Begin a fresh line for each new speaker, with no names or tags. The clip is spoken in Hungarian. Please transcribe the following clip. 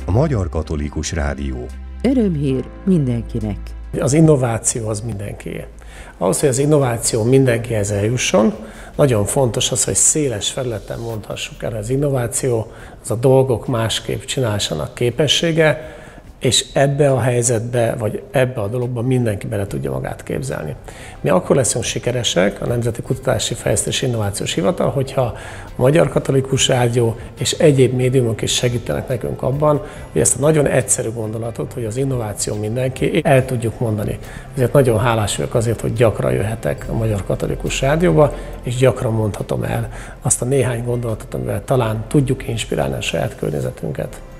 A Magyar Katolikus Rádió.
Örömhír mindenkinek.
Az innováció az mindenkié. Ahhoz, hogy az innováció mindenkihez eljusson, nagyon fontos az, hogy széles felületen mondhassuk el az innováció, az a dolgok másképp csinálásának képessége, és ebbe a helyzetbe, vagy ebbe a dologba mindenki bele tudja magát képzelni. Mi akkor leszünk sikeresek, a Nemzeti Kutatási Fejlesztési Innovációs Hivatal, hogyha a Magyar Katolikus Rádió és egyéb médiumok is segítenek nekünk abban, hogy ezt a nagyon egyszerű gondolatot, hogy az innováció mindenki, el tudjuk mondani. Ezért nagyon hálás vagyok azért, hogy gyakran jöhetek a Magyar Katolikus Rádióba, és gyakran mondhatom el azt a néhány gondolatot, amivel talán tudjuk inspirálni a saját környezetünket.